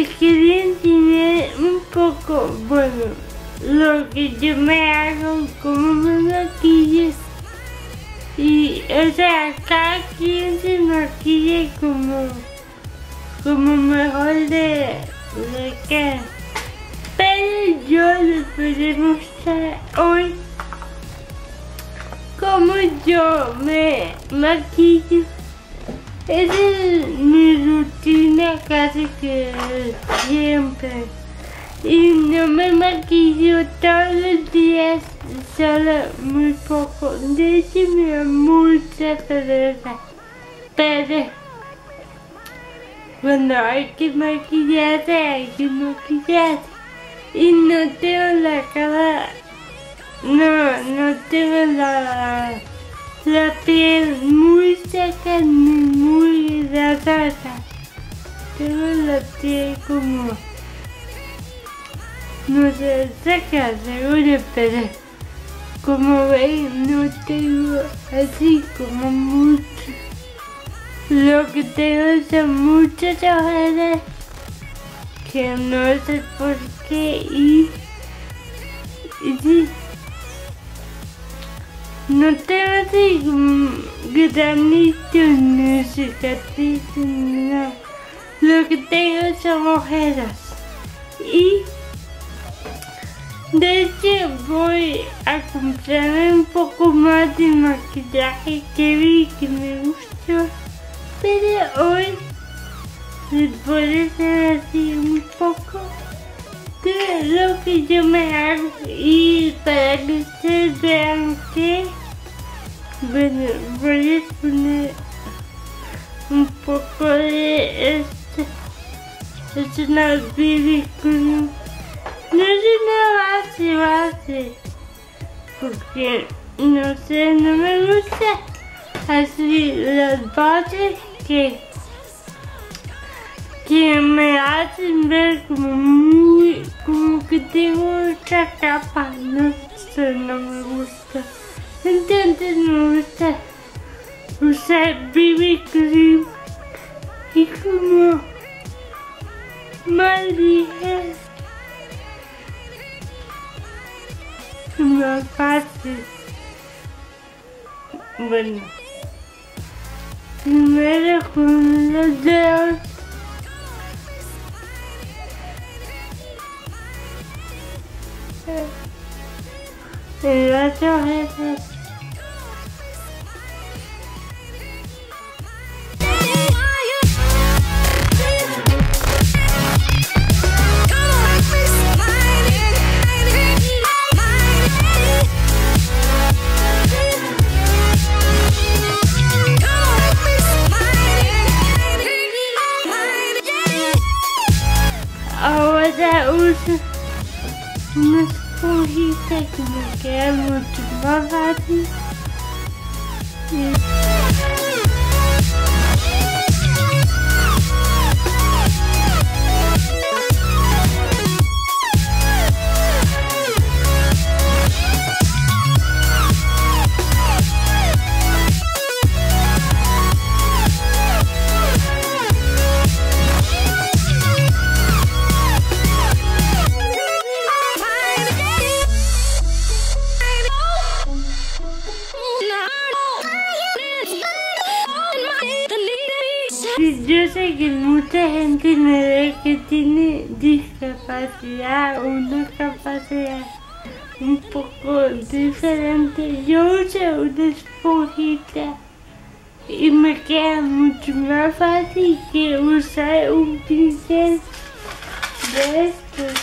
les quería enseñar un poco, bueno, lo que yo me hago, cómo me maquillo. Y, o sea, cada quien se maquilla como mejor le queda. Pero yo les voy a mostrar hoy cómo yo me maquillo. Esa es mi rutina casi que siempre. Y no me maquillo todos los días, solo muy poco. De hecho me da mucha pereza. Pero cuando hay que maquillarse, hay que maquillarse. Y no tengo la cara, no tengo la piel muy seca ni muy grasosa. Tengo la piel como, no sé, seca seguro, pero como ven no tengo así como mucho. Lo que tengo son muchas ojeras que no sé por qué y sí. No tengo así como granitos, ni cicatrices, ni nada. Lo que tengo son ojeras. Y de hecho voy a comprar un poco más de maquillaje que vi que me gustó. Pero hoy les voy a hacer así un poco de lo que yo me hago. Y para que ustedes vean que, bueno, voy a poner un poco de esto. Es una BB cream. No es una base, porque no sé, no me gusta así las bases que me hacen ver como que tengo otra capa. No sé, no me gusta. Entonces me gusta usar BB cream y como más ligera, más fácil. Bueno, primero con los dedos. En las ojeras. Ahora uso una esponjita que me queda mucho más fácil. Yo sé que mucha gente me ve que tiene discapacidad o una capacidad un poco diferente. Yo uso una esponjita y me queda mucho más fácil que usar un pincel de estos.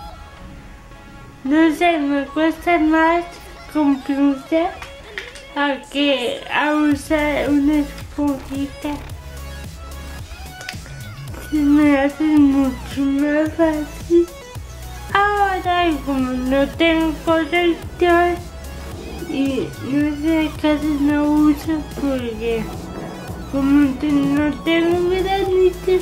No sé, me cuesta más con pincel a usar una esponjita. Se me hace mucho más fácil. Ahora, como no tengo corrector y no sé, casi no uso porque como no tengo granitos,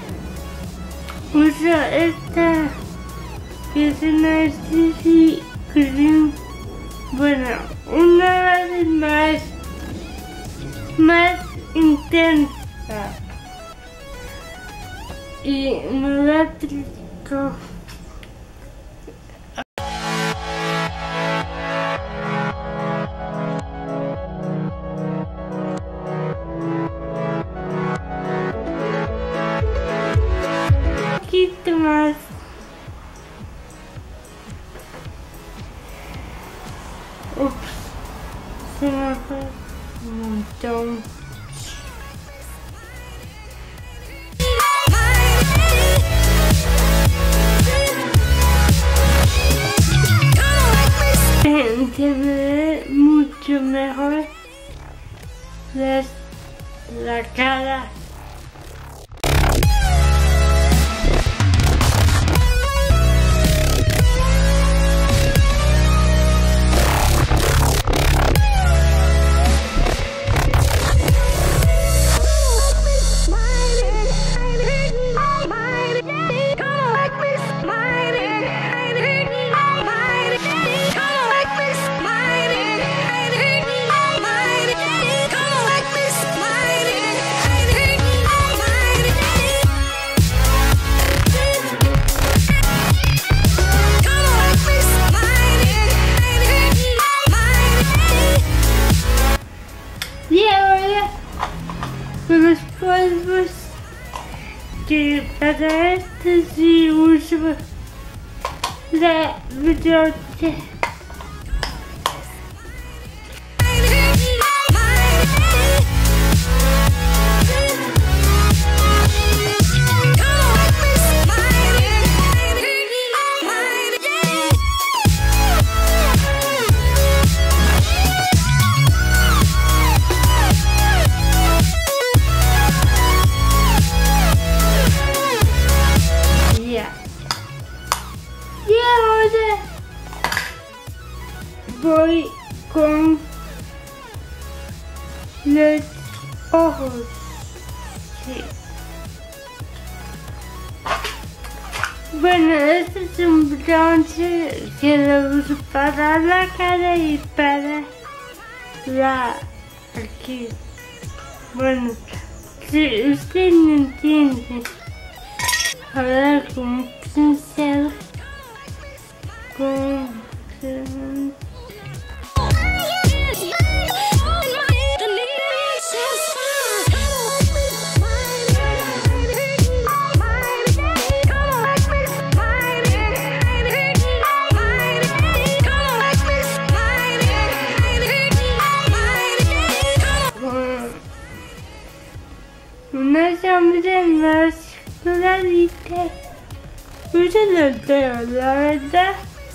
uso esta que es una CC Cream. Bueno, una vez más intensa. y no eléctrico. Un poquito más. Ups, se me fue un montón. Se ve mucho mejor la cara. Y ahora con los polvos, que para esto sí uso la brocha. Y ahora voy con los ojos. Sí. Bueno, este es un bronce que lo uso para la cara y para la aquí. Bueno, si usted no entiende, ahora con un pincel con una sombra más clarita. Uso los dedos, la verdad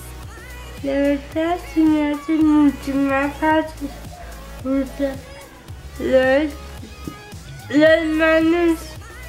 se me hace mucho más fácil usar las manos.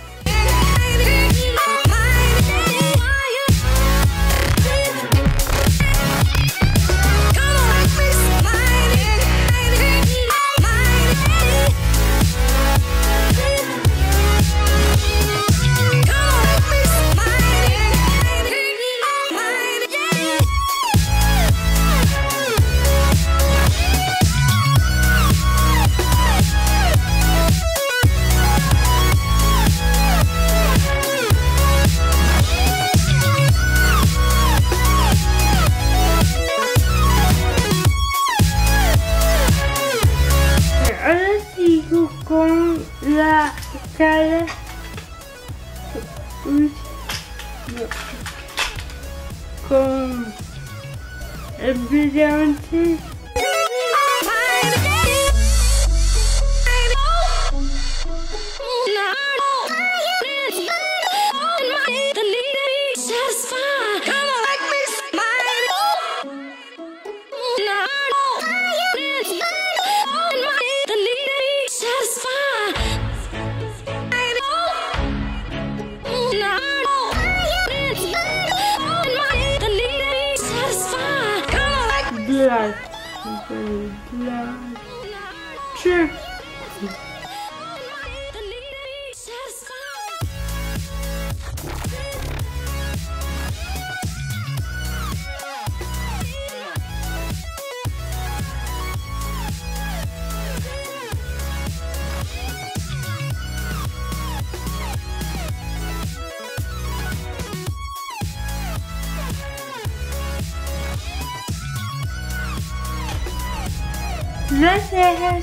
Con la cara con el brillante. Sure. las cejas.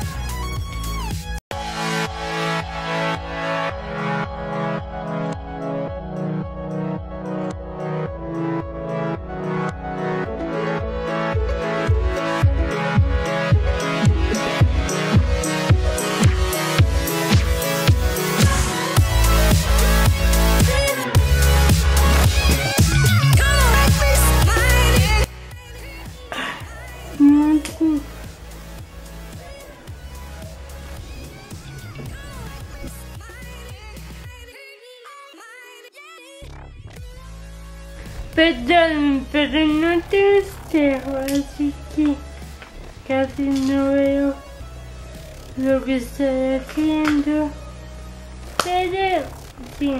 Perdón, pero no te dejo, así que casi no veo lo que estoy haciendo, pero sí.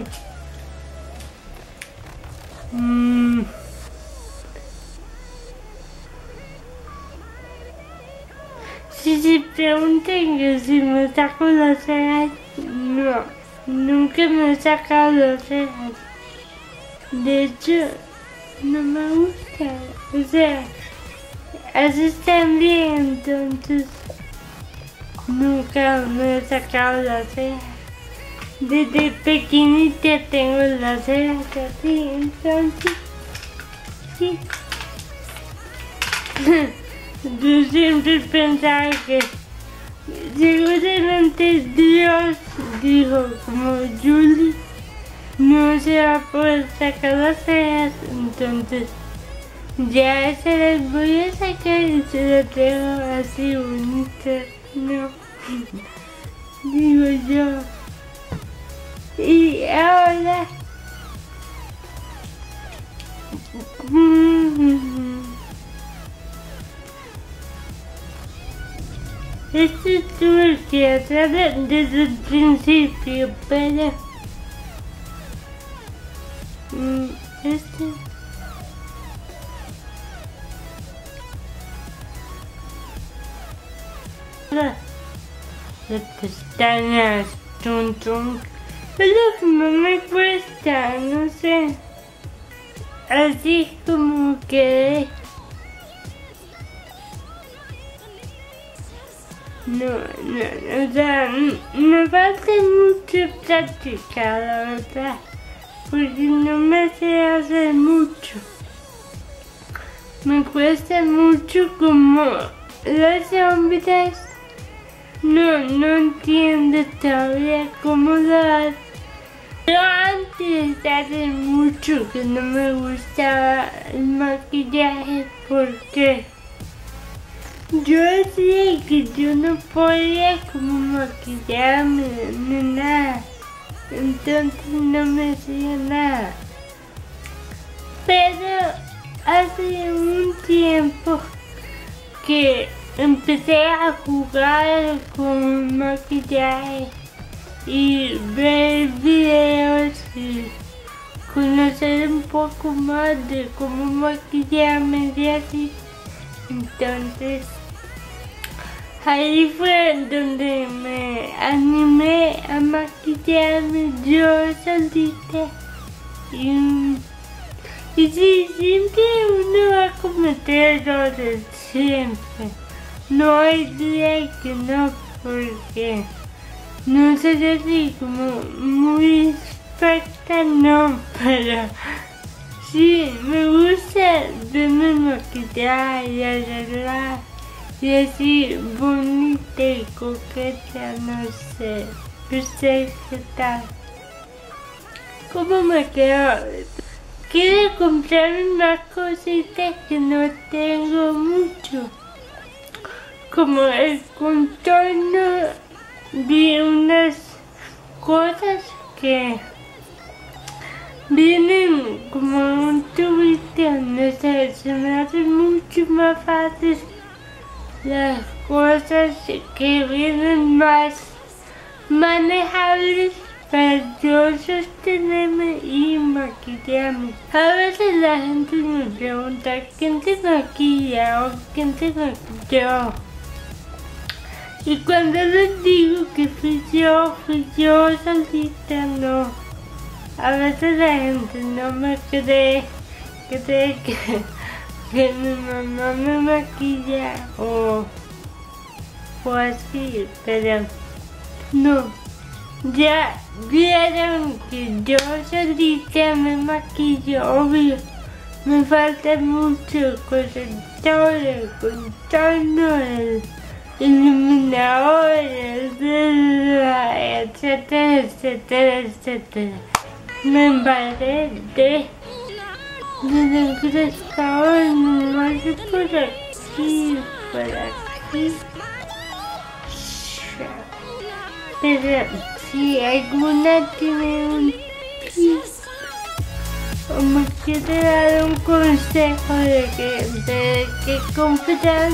Si se preguntan que si me saco las cejas, no, nunca me he sacado las cejas. De hecho, no me gusta, o sea, así están bien, entonces nunca me he sacado las cejas. Desde pequeñita tengo las cejas así, entonces, sí. Yo siempre pensaba que seguramente Dios dijo como Julie no se va a poder sacar las cejas, entonces ya se las voy a sacar y se las dejo así bonitas, ¿no? Digo yo. Y ahora esto tuve que hacer desde el principio, pero las pestañas, es lo que no me cuesta, no sé, así como que no, o sea, me falta mucho practicar, la verdad, porque no me sé hacer mucho. Me cuesta mucho como los hombres. No entiendo todavía cómo lo hacen. Yo antes hace mucho que no me gustaba el maquillaje porque yo decía que yo no podía como maquillarme ni nada, entonces no me hacía nada. Pero hace un tiempo que empecé a jugar con maquillaje y ver videos y conocer un poco más de cómo maquillarme y así. Entonces ahí fue donde me animé a maquillarme yo solita. Y sí, siempre uno va a cometer errores, siempre. No hay día que no, porque no sé así como muy experta, no, pero sí, me gusta verme maquillar y arreglar y así bonita y coqueta, no sé. ¿Usted qué tal? ¿Cómo me quedo? Quiero comprarme más cositas que no tengo mucho, como el contorno. Vi unas cosas que vienen como un tubito, no sé, se me hace mucho más fácil las cosas que vienen más manejables para yo sostenerme y maquillarme. A veces la gente me pregunta ¿quién te maquilla o quién te maquilló? Y cuando les digo que fui yo solita, no. A veces la gente no me cree que mi mamá me maquilla o o así, pero no. Ya vieron que yo solita me maquillo, obvio. Me falta mucho contorno, iluminadores, etcétera, etcétera, etcétera. Me embarré de refrescador, nomás por aquí, por aquí. Pero si alguna tiene un tip o me quiere dar un consejo de que comprar,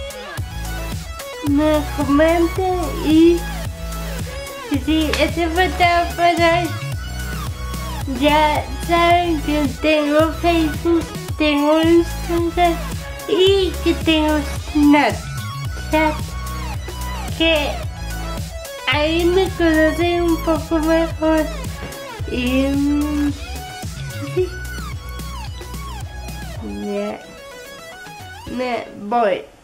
me comenten. Y si ese fue todo por hoy. Ya saben que tengo Facebook, tengo Instagram y que tengo Snapchat, que ahí me conocen un poco mejor. Y sí, ya me voy.